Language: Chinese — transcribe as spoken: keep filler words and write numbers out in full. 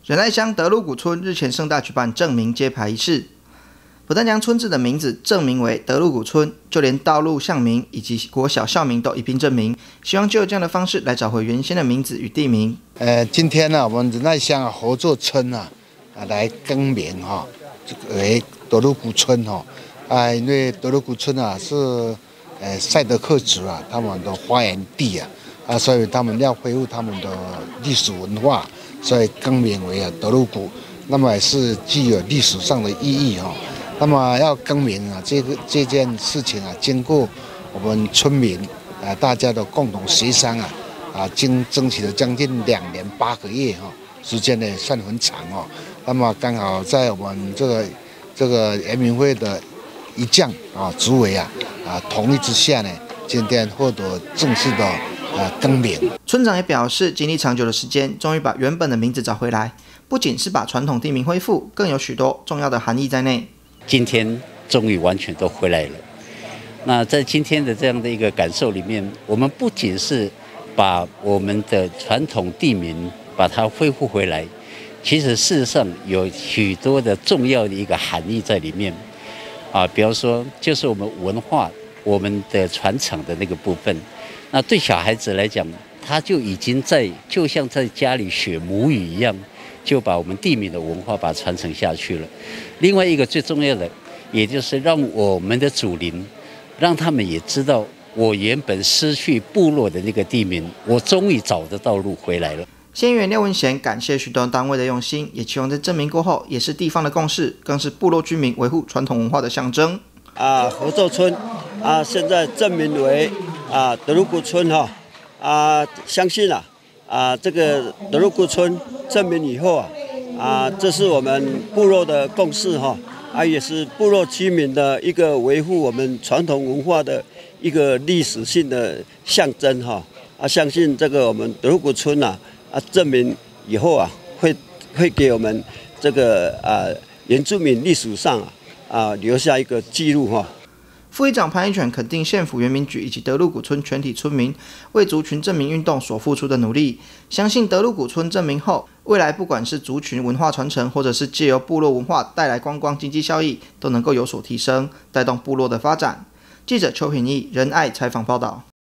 仁爱乡德鲁古村日前盛大举办正名揭牌仪式，不但将村子的名字正名为德鲁古村，就连道路巷名以及国小校名都一并正名，希望就有这样的方式来找回原先的名字与地名。 呃，今天呢、啊，我们仁爱乡合作村啊，啊来更名哈、哦，为德鲁古村哈、哦，啊，因为德鲁古村啊是呃赛德克族啊他们的发源地啊，啊，所以他们要恢复他们的历史文化。所以更名为啊德鲁古，那么也是具有历史上的意义哈、哦。那么要更名啊，这个这件事情啊，经过我们村民啊大家的共同协商啊，啊经争取了将近两年八个月哈、哦，时间呢算很长哦。那么刚好在我们这个这个原民会的一将啊主委啊啊同意之下呢，今天获得正式的。呃，更名。 村长也表示，经历长久的时间，终于把原本的名字找回来。不仅是把传统地名恢复，更有许多重要的含义在内。 今天终于完全都回来了。那在今天的这样的一个感受里面，我们不仅是把我们的传统地名把它恢复回来，其实事实上有许多的重要的一个含义在里面。啊，比方说，就是我们文化、我们的传承的那个部分。那对小孩子来讲，他就已经在就像在家里学母语一样，就把我们地名的文化把它传承下去了。另外一个最重要的，也就是让我们的祖灵，让他们也知道，我原本失去部落的那个地名，我终于找得到路回来了。 县议员廖文贤感谢许多单位的用心，也期望在正名过后，也是地方的共识，更是部落居民维护传统文化的象征。 啊，合作村啊，现在正名为。啊，德鲁古村哈、哦，啊，相信啊，啊，这个德鲁古村正名以后啊，啊，这是我们部落的共识哈、哦，啊，也是部落居民的一个维护我们传统文化的一个历史性的象征哈、哦，啊，相信这个我们德鲁古村呐，啊，正名以后啊，会会给我们这个啊原住民历史上啊啊留下一个记录哈、哦。 副议长潘一全肯定县府原民局以及德鲁古村全体村民为族群正名运动所付出的努力，相信德鲁古村正名后，未来不管是族群文化传承，或者是借由部落文化带来观光经济效益，都能够有所提升，带动部落的发展。记者邱品义仁爱采访报道。